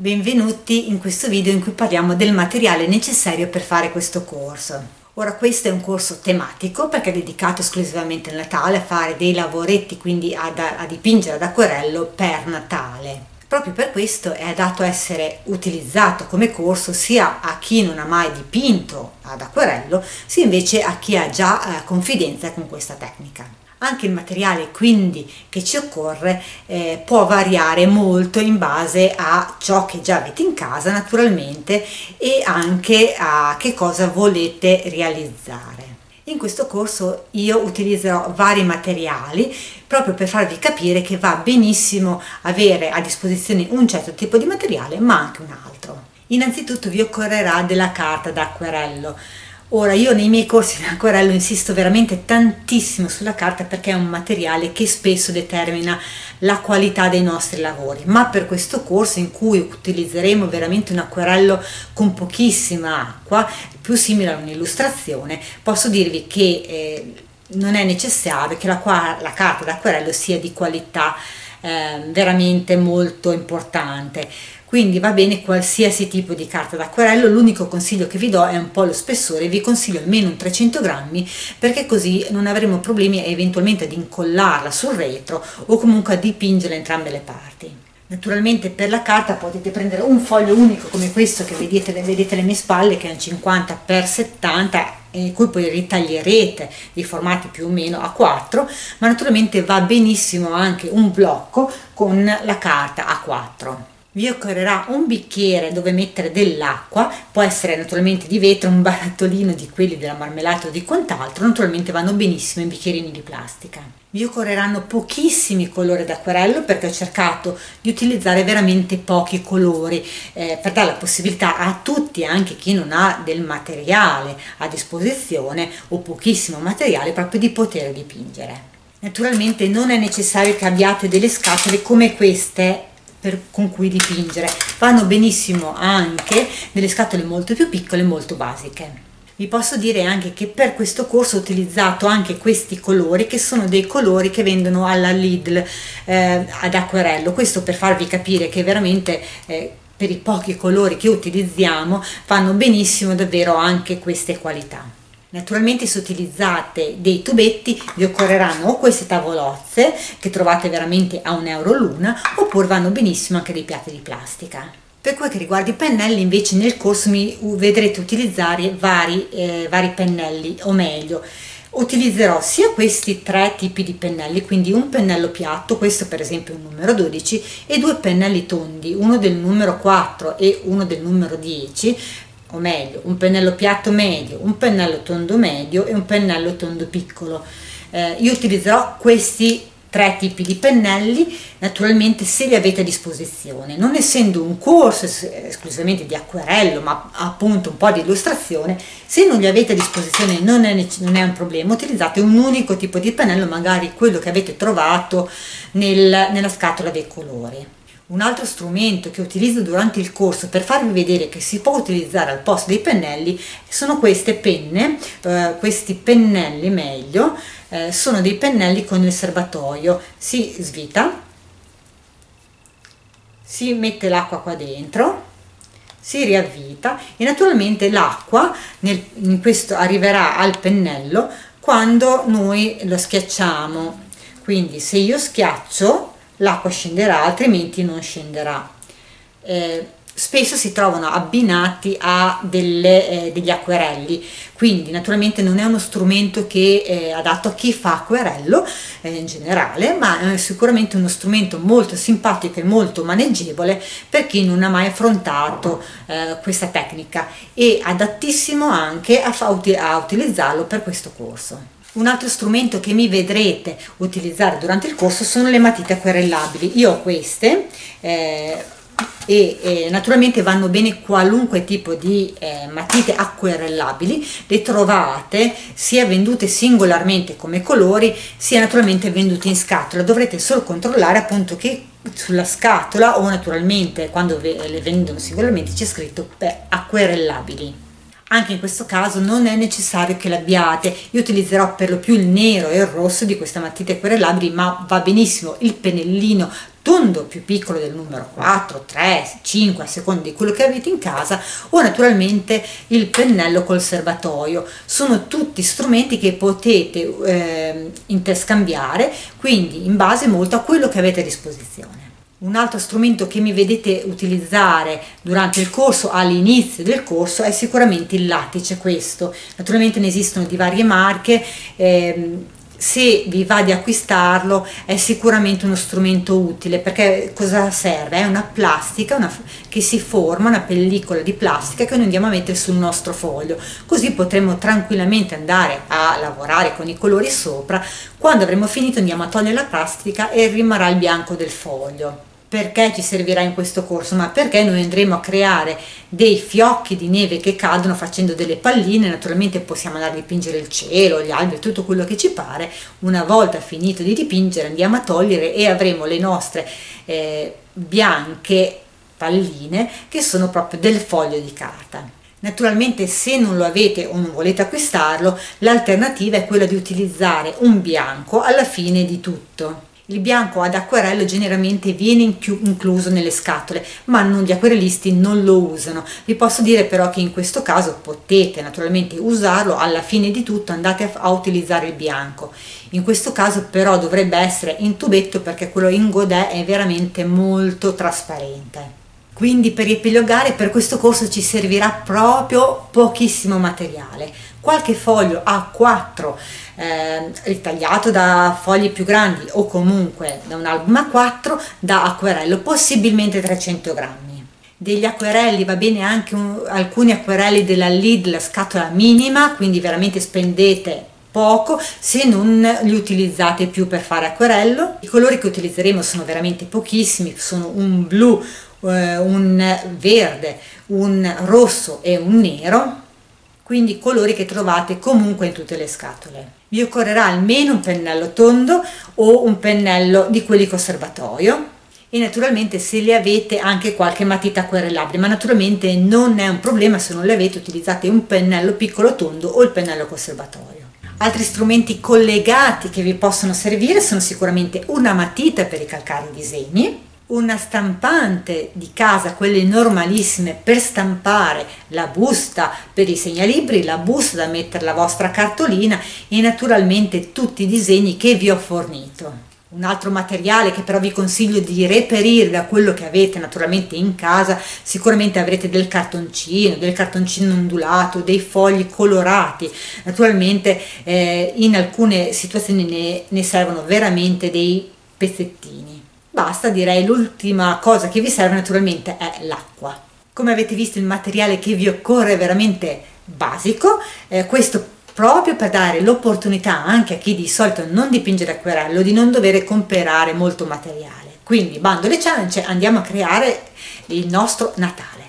Benvenuti in questo video in cui parliamo del materiale necessario per fare questo corso. Ora, questo è un corso tematico perché è dedicato esclusivamente al Natale, a fare dei lavoretti, quindi a dipingere ad acquerello per Natale. Proprio per questo è adatto a essere utilizzato come corso sia a chi non ha mai dipinto ad acquerello, sia invece a chi ha già confidenza con questa tecnica. Anche il materiale quindi che ci occorre può variare molto in base a ciò che già avete in casa naturalmente e anche a che cosa volete realizzare. In questo corso io utilizzerò vari materiali proprio per farvi capire che va benissimo avere a disposizione un certo tipo di materiale ma anche un altro. Innanzitutto vi occorrerà della carta d'acquerello. Ora, io nei miei corsi di acquerello insisto veramente tantissimo sulla carta perché è un materiale che spesso determina la qualità dei nostri lavori, ma per questo corso in cui utilizzeremo veramente un acquerello con pochissima acqua, più simile a un'illustrazione, posso dirvi che non è necessario che la carta d'acquerello sia di qualità veramente molto importante. Quindi va bene qualsiasi tipo di carta d'acquerello, l'unico consiglio che vi do è un po' lo spessore, vi consiglio almeno un 300 grammi perché così non avremo problemi eventualmente ad incollarla sul retro o comunque a dipingerla entrambe le parti. Naturalmente per la carta potete prendere un foglio unico come questo che vedete alle mie spalle, che è un 50x70, in cui poi ritaglierete dei formati più o meno a 4, ma naturalmente va benissimo anche un blocco con la carta a 4. Vi occorrerà un bicchiere dove mettere dell'acqua, può essere naturalmente di vetro, un barattolino di quelli della marmellata o di quant'altro, naturalmente vanno benissimo in bicchierini di plastica. Vi occorreranno pochissimi colori d'acquerello perché ho cercato di utilizzare veramente pochi colori per dare la possibilità a tutti, anche chi non ha del materiale a disposizione o pochissimo materiale, proprio di poter dipingere. Naturalmente non è necessario che abbiate delle scatole come queste con cui dipingere, vanno benissimo anche delle scatole molto più piccole e molto basiche. Vi posso dire anche che per questo corso ho utilizzato anche questi colori, che sono dei colori che vendono alla Lidl ad acquerello, questo per farvi capire che veramente per i pochi colori che utilizziamo vanno benissimo davvero anche queste qualità. Naturalmente se utilizzate dei tubetti vi occorreranno o queste tavolozze che trovate veramente a €1 l'una, oppure vanno benissimo anche dei piatti di plastica. Per quel che riguarda i pennelli invece nel corso mi vedrete utilizzare vari pennelli, o meglio utilizzerò sia questi 3 tipi di pennelli, quindi un pennello piatto, questo per esempio è un numero 12, e 2 pennelli tondi, uno del numero 4 e uno del numero 10, o meglio un pennello piatto medio, un pennello tondo medio e un pennello tondo piccolo. Io utilizzerò questi 3 tipi di pennelli naturalmente se li avete a disposizione, non essendo un corso esclusivamente di acquerello ma appunto un po' di illustrazione. Se non li avete a disposizione non è un problema, utilizzate un unico tipo di pennello, magari quello che avete trovato nella scatola dei colori. Un altro strumento che utilizzo durante il corso per farvi vedere che si può utilizzare al posto dei pennelli sono queste penne, questi pennelli meglio, sono dei pennelli con il serbatoio, si svita, si mette l'acqua qua dentro, si riavvita e naturalmente l'acqua in questo arriverà al pennello quando noi lo schiacciamo, quindi se io schiaccio l'acqua scenderà, altrimenti non scenderà. Spesso si trovano abbinati a degli acquerelli, quindi naturalmente non è uno strumento che è adatto a chi fa acquerello in generale, ma è sicuramente uno strumento molto simpatico e molto maneggevole per chi non ha mai affrontato questa tecnica, e adattissimo anche a utilizzarlo per questo corso. Un altro strumento che mi vedrete utilizzare durante il corso sono le matite acquerellabili. Io ho queste e naturalmente vanno bene qualunque tipo di matite acquerellabili, le trovate sia vendute singolarmente come colori sia naturalmente vendute in scatola. Dovrete solo controllare appunto che sulla scatola o naturalmente quando le vendono singolarmente c'è scritto acquerellabili. Anche in questo caso non è necessario che l'abbiate, io utilizzerò per lo più il nero e il rosso di queste matite acquerellabili, ma va benissimo il pennellino tondo più piccolo del numero 4, 3, 5 a seconda di quello che avete in casa, o naturalmente il pennello col serbatoio. Sono tutti strumenti che potete interscambiare, quindi in base molto a quello che avete a disposizione. Un altro strumento che mi vedete utilizzare durante il corso, all'inizio del corso, è sicuramente il lattice. Questo naturalmente ne esistono di varie marche, se vi va di acquistarlo è sicuramente uno strumento utile, perché cosa serve? È una plastica che si forma, una pellicola di plastica che noi andiamo a mettere sul nostro foglio, così potremo tranquillamente andare a lavorare con i colori sopra. Quando avremo finito andiamo a togliere la plastica e rimarrà il bianco del foglio. Perché ci servirà in questo corso? Ma perché noi andremo a creare dei fiocchi di neve che cadono facendo delle palline. Naturalmente possiamo andare a dipingere il cielo, gli alberi, tutto quello che ci pare. Una volta finito di dipingere andiamo a togliere e avremo le nostre bianche palline che sono proprio del foglio di carta. Naturalmente, se non lo avete o non volete acquistarlo, l'alternativa è quella di utilizzare un bianco alla fine di tutto. Il bianco ad acquerello generalmente viene incluso nelle scatole, ma gli acquerellisti non lo usano. Vi posso dire però che in questo caso potete naturalmente usarlo alla fine di tutto, andate a utilizzare il bianco. In questo caso però dovrebbe essere in tubetto, perché quello in godè è veramente molto trasparente. Quindi per riepilogare, per questo corso ci servirà proprio pochissimo materiale. Qualche foglio A4 ritagliato da fogli più grandi, o comunque da un album A4 da acquerello, possibilmente 300 grammi. Degli acquerelli va bene anche alcuni acquerelli della Lidl, scatola minima, quindi veramente spendete poco se non li utilizzate più per fare acquerello. I colori che utilizzeremo sono veramente pochissimi, sono un blu, un verde, un rosso e un nero, quindi colori che trovate comunque in tutte le scatole. Vi occorrerà almeno un pennello tondo o un pennello di quelli con serbatoio, e naturalmente se le avete anche qualche matita acquerellabile, ma naturalmente non è un problema se non le avete, utilizzate un pennello piccolo tondo o il pennello con serbatoio. Altri strumenti collegati che vi possono servire sono sicuramente una matita per ricalcare i disegni, una stampante di casa, quelle normalissime per stampare la busta per i segnalibri, la busta da mettere la vostra cartolina e naturalmente tutti i disegni che vi ho fornito. Un altro materiale che però vi consiglio di reperire da quello che avete naturalmente in casa, sicuramente avrete del cartoncino ondulato, dei fogli colorati. Naturalmente in alcune situazioni ne servono veramente dei pezzettini. Basta, direi l'ultima cosa che vi serve naturalmente è l'acqua. Come avete visto, il materiale che vi occorre è veramente basico, questo proprio per dare l'opportunità anche a chi di solito non dipinge d'acquerello di non dover comprare molto materiale. Quindi bando alle ciance, andiamo a creare il nostro Natale.